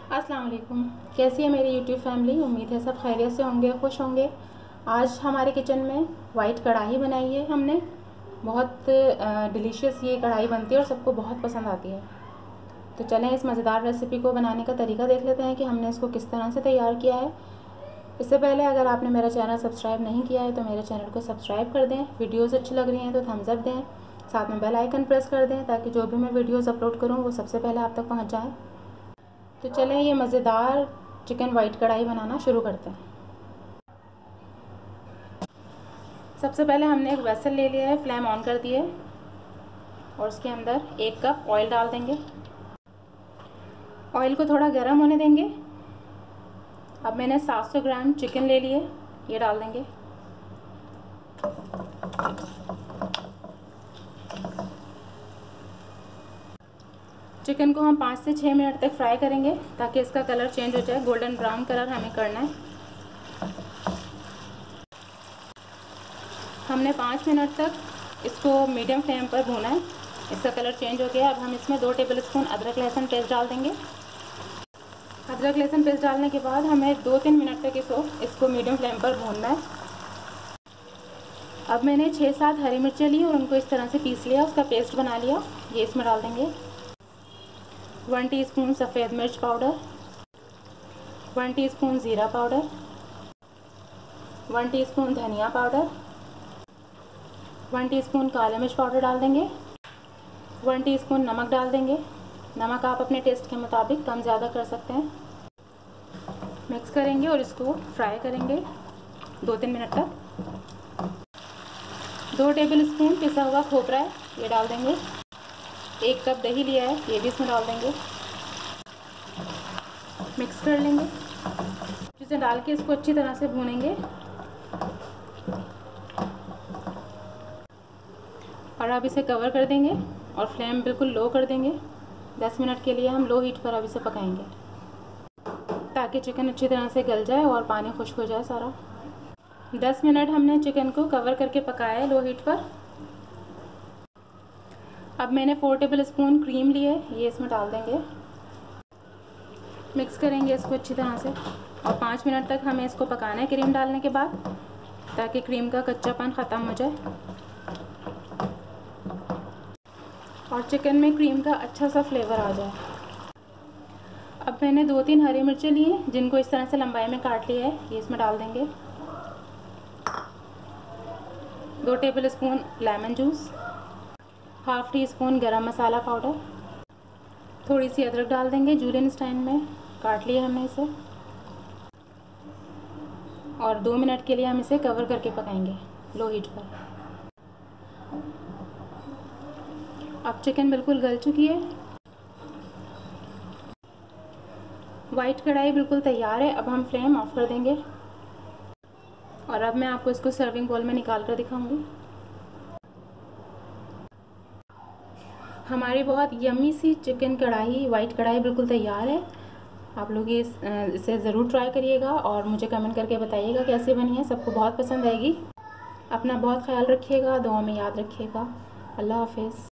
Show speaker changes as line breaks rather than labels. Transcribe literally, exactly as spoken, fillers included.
अस्सलाम वालेकुम। कैसी है मेरी यूट्यूब फैमिली। उम्मीद है सब खैरियत से होंगे, खुश होंगे। आज हमारे किचन में वाइट कढ़ाई बनाई है हमने। बहुत डिलीशियस ये कढ़ाई बनती है और सबको बहुत पसंद आती है। तो चलें इस मज़ेदार रेसिपी को बनाने का तरीका देख लेते हैं कि हमने इसको किस तरह से तैयार किया है। इससे पहले अगर आपने मेरा चैनल सब्सक्राइब नहीं किया है तो मेरे चैनल को सब्सक्राइब कर दें। वीडियोज़ अच्छी लग रही हैं तो थम्स अप दें, साथ में बेल आइकन प्रेस कर दें ताकि जो भी मैं वीडियोज़ अपलोड करूँ वो सबसे पहले आप तक पहुँच जाएँ। तो चलें ये मज़ेदार चिकन वाइट कढ़ाई बनाना शुरू करते हैं। सबसे पहले हमने एक वेसल ले लिया है, फ्लेम ऑन कर दिए और उसके अंदर एक कप ऑयल डाल देंगे। ऑयल को थोड़ा गर्म होने देंगे। अब मैंने सात सौ ग्राम चिकन ले लिए, ये डाल देंगे। चिकन को हम पाँच से छः मिनट तक फ्राई करेंगे ताकि इसका कलर चेंज हो जाए। गोल्डन ब्राउन कलर हमें करना है। हमने पाँच मिनट तक इसको मीडियम फ्लेम पर भूना है। इसका कलर चेंज हो गया। अब हम इसमें दो टेबलस्पून अदरक लहसुन पेस्ट डाल देंगे। अदरक लहसुन पेस्ट डालने के बाद हमें दो तीन मिनट तक इसको इसको मीडियम फ्लेम पर भूनना है। अब मैंने छः सात हरी मिर्चें ली और उनको इस तरह से पीस लिया, उसका पेस्ट बना लिया। ये इसमें डाल देंगे। वन टीस्पून सफ़ेद मिर्च पाउडर, वन टीस्पून ज़ीरा पाउडर, वन टीस्पून धनिया पाउडर, वन टीस्पून काले मिर्च पाउडर डाल देंगे। वन टीस्पून नमक डाल देंगे। नमक आप अपने टेस्ट के मुताबिक कम ज़्यादा कर सकते हैं। मिक्स करेंगे और इसको फ्राई करेंगे दो तीन मिनट तक। दो टेबलस्पून पिसा हुआ खोपरा है, ये डाल देंगे। एक कप दही लिया है, ये भी इसमें डाल देंगे। मिक्स कर लेंगे। इसे डाल के इसको अच्छी तरह से भूनेंगे और अब इसे कवर कर देंगे और फ्लेम बिल्कुल लो कर देंगे। दस मिनट के लिए हम लो हीट पर अब इसे पकाएंगे ताकि चिकन अच्छी तरह से गल जाए और पानी खुश्क हो जाए सारा। दस मिनट हमने चिकन को कवर करके पकाया है लो हीट पर। अब मैंने फोर टेबल स्पून क्रीम ली है, ये इसमें डाल देंगे। मिक्स करेंगे इसको अच्छी तरह से और पाँच मिनट तक हमें इसको पकाना है क्रीम डालने के बाद, ताकि क्रीम का कच्चापन ख़त्म हो जाए और चिकन में क्रीम का अच्छा सा फ्लेवर आ जाए। अब मैंने दो तीन हरी मिर्चें ली हैं जिनको इस तरह से लंबाई में काट लिया है, ये इसमें डाल देंगे। दो tablespoon lemon juice, half teaspoon garam masala powder, थोड़ी सी अदरक डाल देंगे। जूलियन स्टाइन में काट लिया हमने इसे और दो मिनट के लिए हम इसे कवर करके पकाएंगे लो हीट पर। अब चिकन बिल्कुल गल चुकी है। वाइट कढ़ाई बिल्कुल तैयार है। अब हम फ्लेम ऑफ कर देंगे और अब मैं आपको इसको सर्विंग बोल में निकाल कर दिखाऊंगी। हमारी बहुत यम्मी सी चिकन कढ़ाई वाइट कढ़ाई बिल्कुल तैयार है। आप लोग ये इसे ज़रूर ट्राई करिएगा और मुझे कमेंट करके बताइएगा कैसी बनी है। सबको बहुत पसंद आएगी। अपना बहुत ख्याल रखिएगा, दुआ में याद रखिएगा। अल्लाह हाफिज़।